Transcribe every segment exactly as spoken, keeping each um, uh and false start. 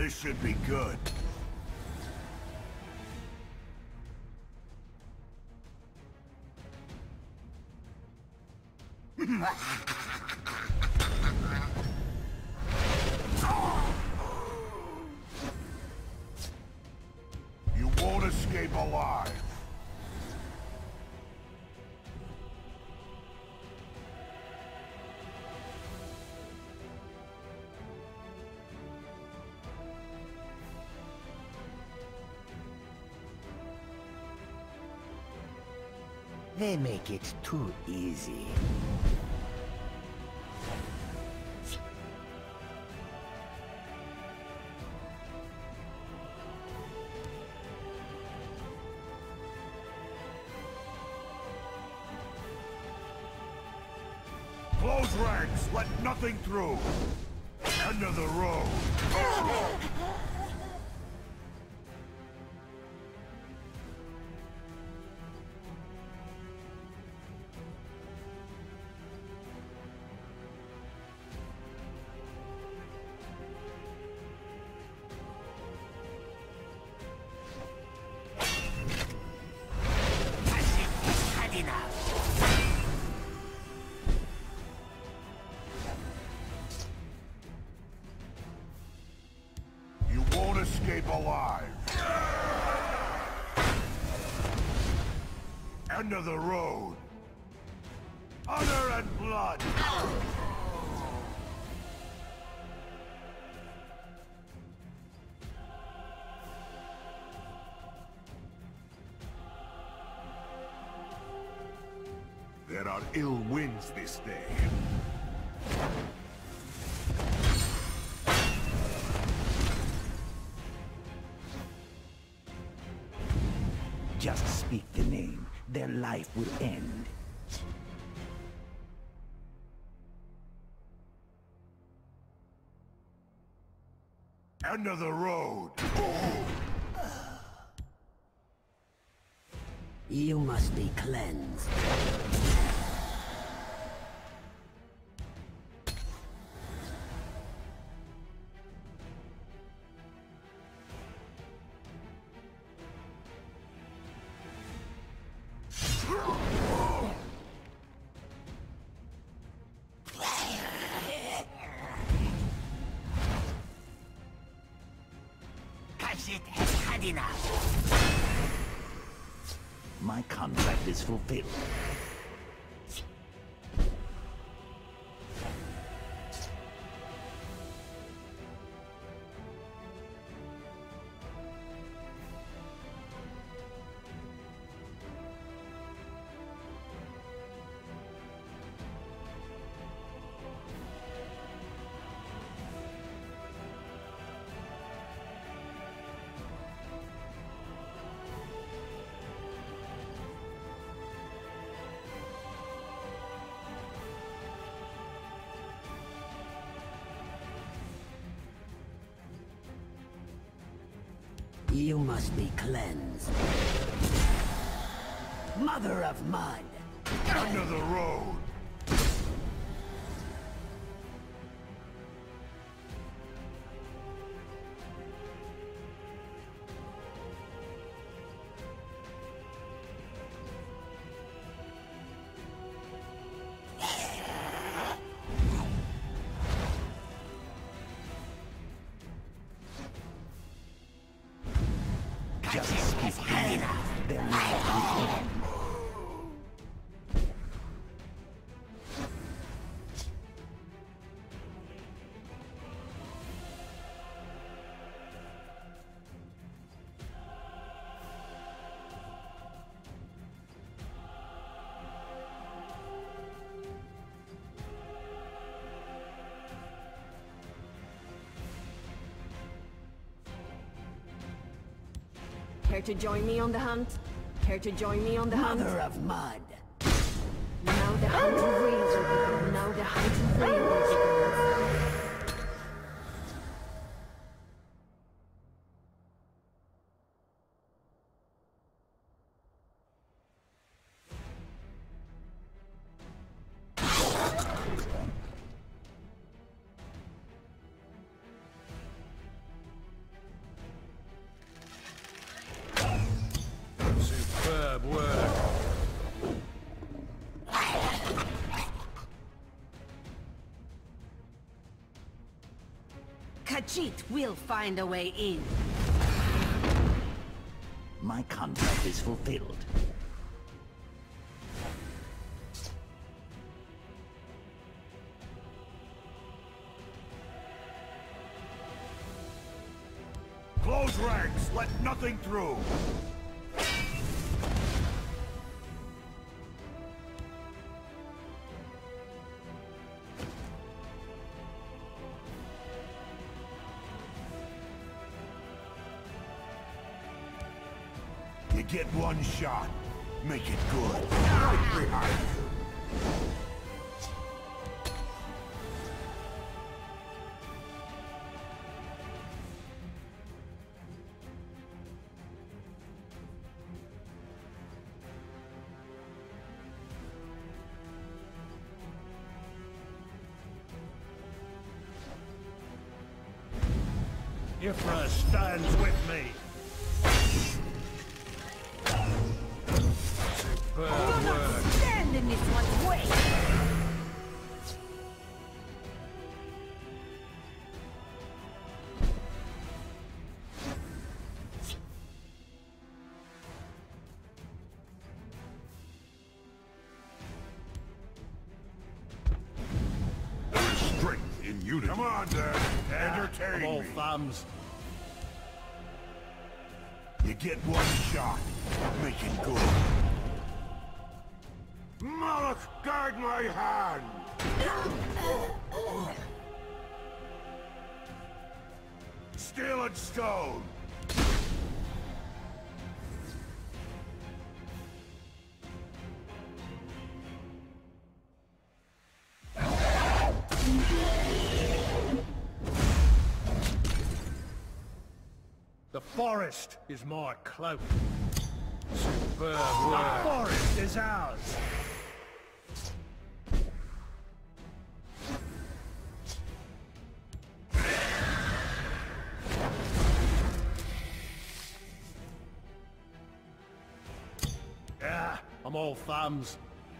This should be good. You won't escape alive. They make it too easy. Close ranks, let nothing through. End of the road. Escape alive. End of the road. Honor and blood. There are ill winds this day. Just speak the name, their life will end. End of the road. You must be cleansed. It has had enough. My contract is fulfilled. You must be cleansed. Mother of Mud! End of the road! Care to join me on the hunt? Care to join me on the hunt? Mother of Mud! Now the hunt reels will begin. Now the hunt reels begins. Khajiit will find a way in. My contract is fulfilled. Close ranks! Let nothing through! You get one shot. Make it good. Right behind you. Ifra stands with me. You'll not stand in this one's way! There is strength in unity. Come on, then. Entertain Come on, me. thumbs. You get one shot. Make it good. Moloch, guard my hand! Steel and stone! The forest is my cloak. Superb work. The forest is ours. Yeah, I'm all thumbs.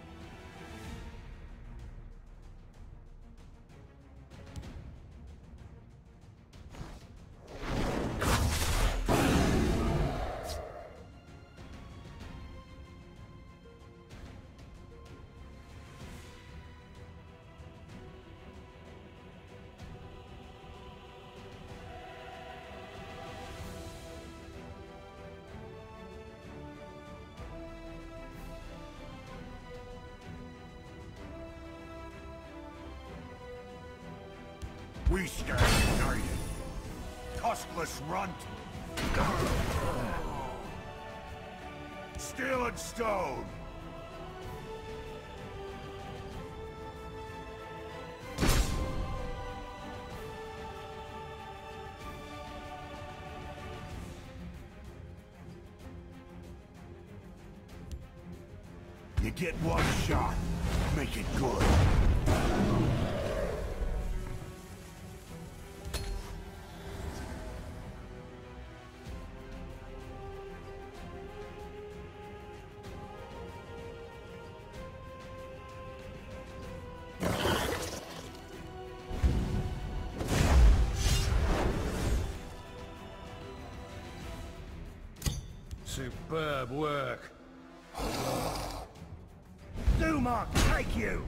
We stand united. Tuskless runt. Steel and stone. You get one shot. Make it good. Superb work. Dumark, take you!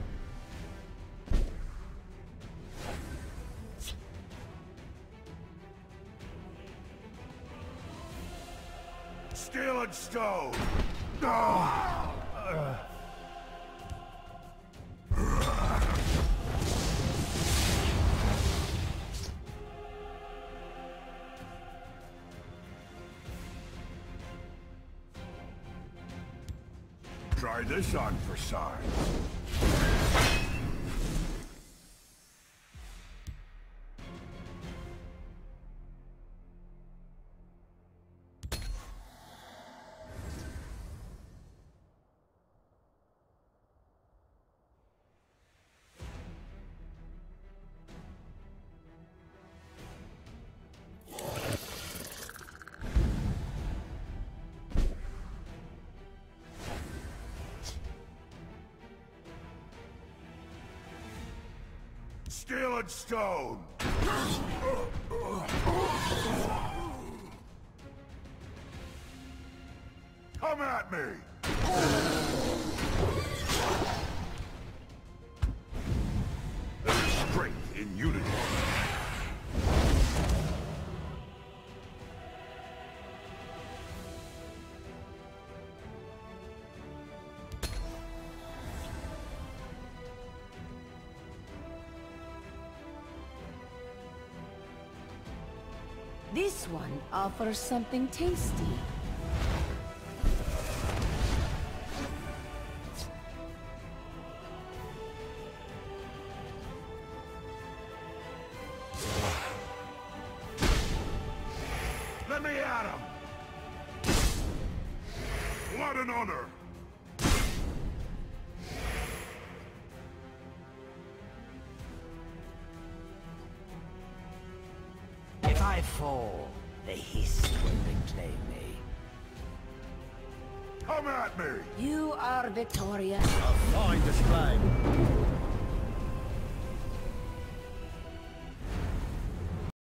Steel and stone! Ah! Uh. Try this on for size. Steel and stone! Come at me! There is strength in unity. This one offers something tasty. Let me at him! What an honor! If I fall, the hiss will reclaim me. Come at me! You are victorious. A fine display.